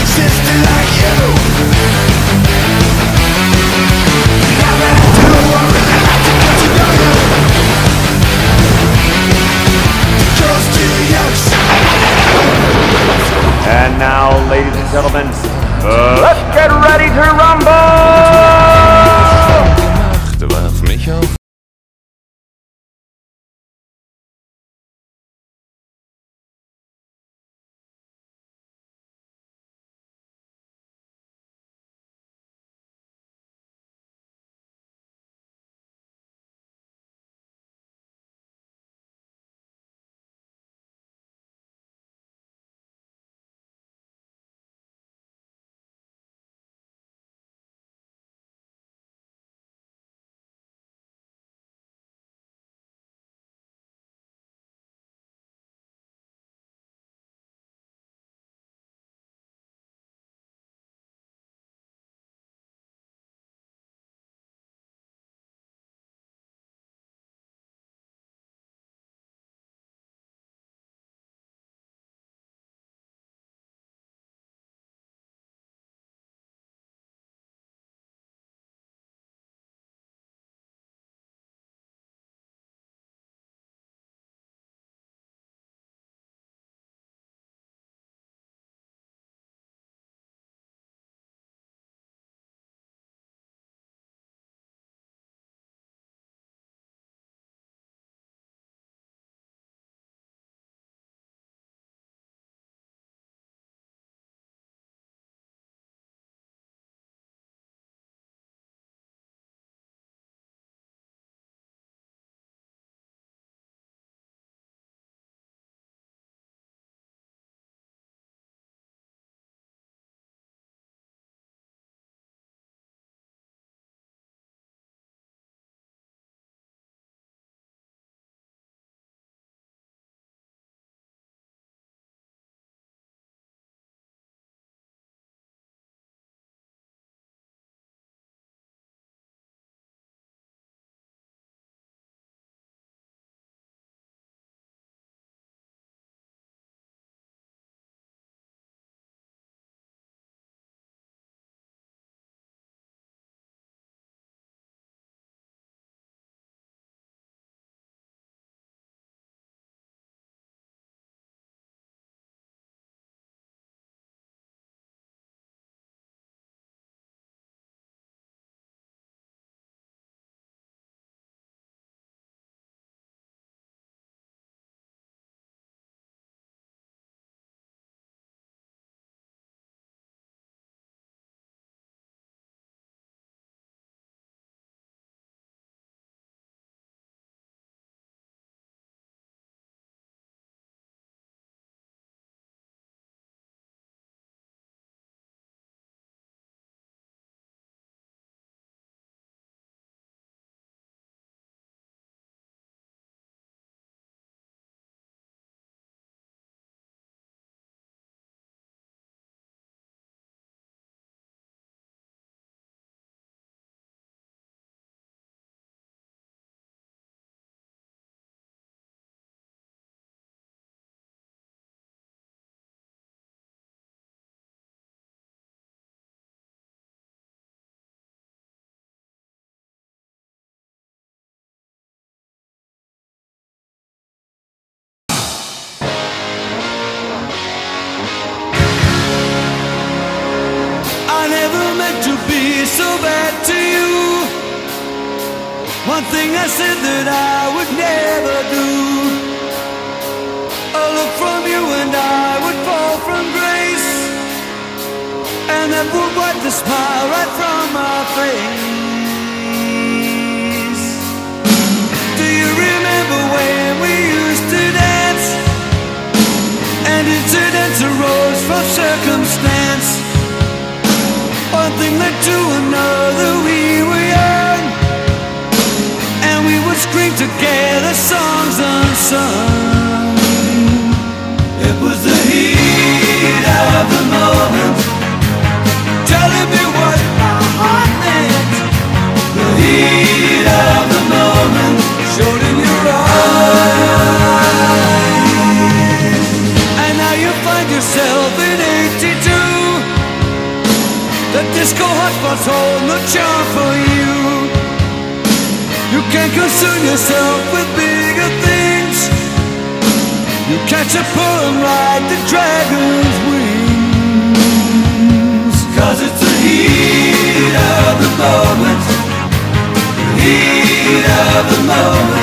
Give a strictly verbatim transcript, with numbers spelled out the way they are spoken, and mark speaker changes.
Speaker 1: sister like you. Now that I do work, I'd like to get to know you. The girl's too young, so
Speaker 2: And now, ladies and gentlemen, uh, let's get ready to rumble!
Speaker 3: Warf mich auf.
Speaker 1: so bad to you. One thing I said that I would never do. A look from you and I would fall from grace, and that would wipe the smile right from my face. Do you remember when we used to dance, and incidents arose from circumstance? One thing led to another, we were young, and we would scream together songs unsung. It was the heat of the moment, telling me what my heart meant. The heat of the moment showed in your eyes. And now you find yourself in eighty-two, The disco hotspots hold no charm for you. You can't concern yourself with bigger things. You catch a pull and ride the dragon's wings. Cause it's the heat of the moment, the heat of the moment.